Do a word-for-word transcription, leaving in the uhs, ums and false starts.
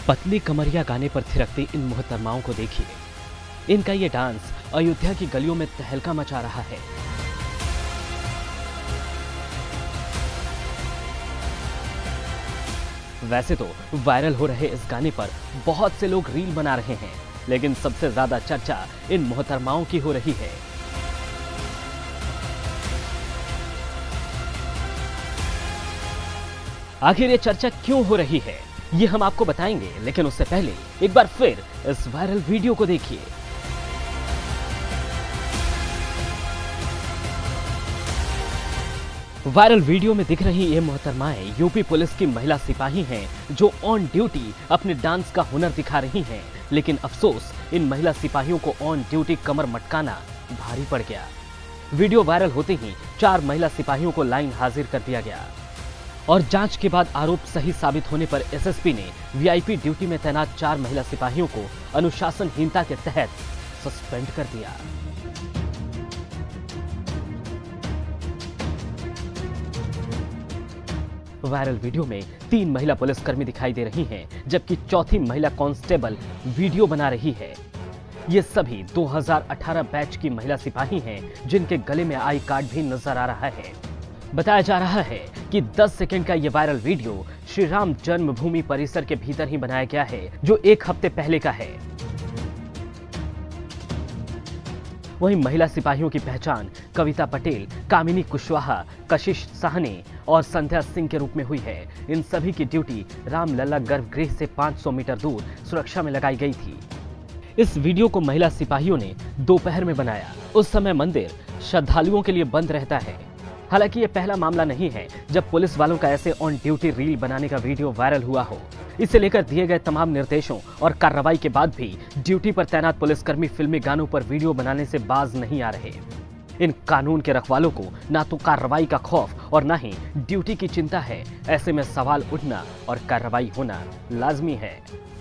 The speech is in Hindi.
पतली कमरिया गाने पर थिरकती इन मोहतरमाओं को देखिए। इनका ये डांस अयोध्या की गलियों में तहलका मचा रहा है। वैसे तो वायरल हो रहे इस गाने पर बहुत से लोग रील बना रहे हैं, लेकिन सबसे ज्यादा चर्चा इन मोहतरमाओं की हो रही है। आखिर ये चर्चा क्यों हो रही है, ये हम आपको बताएंगे, लेकिन उससे पहले एक बार फिर इस वायरल वीडियो को देखिए। वायरल वीडियो में दिख रही ये मोहतरमाएं यूपी पुलिस की महिला सिपाही हैं, जो ऑन ड्यूटी अपने डांस का हुनर दिखा रही हैं। लेकिन अफसोस, इन महिला सिपाहियों को ऑन ड्यूटी कमर मटकाना भारी पड़ गया। वीडियो वायरल होते ही चार महिला सिपाहियों को लाइन हाजिर कर दिया गया और जांच के बाद आरोप सही साबित होने पर एसएसपी ने वीआईपी ड्यूटी में तैनात चार महिला सिपाहियों को अनुशासनहीनता के तहत सस्पेंड कर दिया। वायरल वीडियो में तीन महिला पुलिसकर्मी दिखाई दे रही हैं, जबकि चौथी महिला कांस्टेबल वीडियो बना रही है। ये सभी दो हज़ार अठारह बैच की महिला सिपाही हैं, जिनके गले में आई कार्ड भी नजर आ रहा है। बताया जा रहा है कि दस सेकंड का ये वायरल वीडियो श्री राम जन्मभूमि परिसर के भीतर ही बनाया गया है, जो एक हफ्ते पहले का है। वहीं महिला सिपाहियों की पहचान कविता पटेल, कामिनी कुशवाहा, कशिश साहनी और संध्या सिंह के रूप में हुई है। इन सभी की ड्यूटी रामलला गर्भगृह से पाँच सौ मीटर दूर सुरक्षा में लगाई गई थी। इस वीडियो को महिला सिपाहियों ने दोपहर में बनाया। उस समय मंदिर श्रद्धालुओं के लिए बंद रहता है। हालांकि ये पहला मामला नहीं है जब पुलिस वालों का ऐसे ऑन ड्यूटी रील बनाने का वीडियो वायरल हुआ हो। इसे लेकर दिए गए तमाम निर्देशों और कार्रवाई के बाद भी ड्यूटी पर तैनात पुलिसकर्मी फिल्मी गानों पर वीडियो बनाने से बाज नहीं आ रहे। इन कानून के रखवालों को ना तो कार्रवाई का खौफ और ना ही ड्यूटी की चिंता है। ऐसे में सवाल उठना और कार्रवाई होना लाजमी है।